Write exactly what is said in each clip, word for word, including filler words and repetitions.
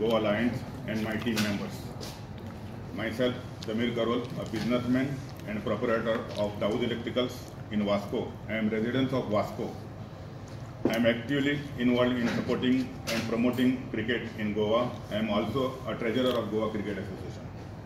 Goa Lions and my team members. Myself, Samir Karol, a businessman and proprietor of Dawood Electricals in Vasco. I am resident of Vasco. I am actively involved in supporting and promoting cricket in Goa. I am also a treasurer of Goa Cricket Association.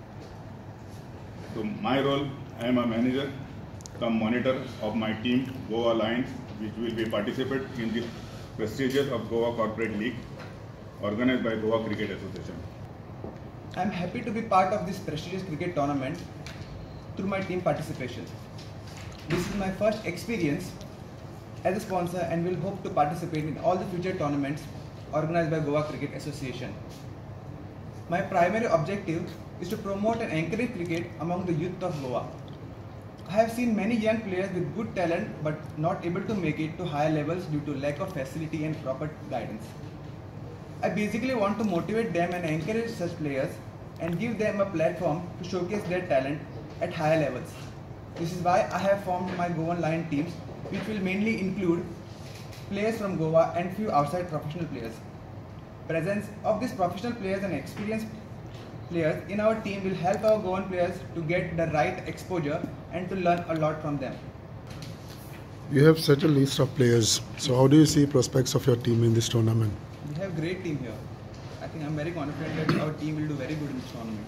So my role, I am a manager, come monitor of my team, Goa Lions, which will be participate in the prestigious of Goa Corporate League, organized by Goa Cricket Association. I am happy to be part of this prestigious cricket tournament through my team participation. This is my first experience as a sponsor and will hope to participate in all the future tournaments organized by Goa Cricket Association. My primary objective is to promote and encourage cricket among the youth of Goa. I have seen many young players with good talent but not able to make it to higher levels due to lack of facility and proper guidance. I basically want to motivate them and encourage such players and give them a platform to showcase their talent at higher levels. This is why I have formed my Goan Lion teams, which will mainly include players from Goa and few outside professional players. Presence of these professional players and experienced players in our team will help our Goan players to get the right exposure and to learn a lot from them. You have such a list of players. So how do you see prospects of your team in this tournament? We have a great team here. I think I'm very confident that our team will do very good in this tournament.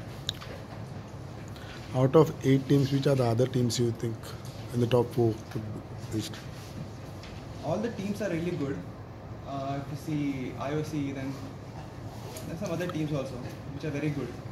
Out of eight teams, which are the other teams you think in the top four? All the teams are really good. Uh, if you see I O C, then there's some other teams also which are very good.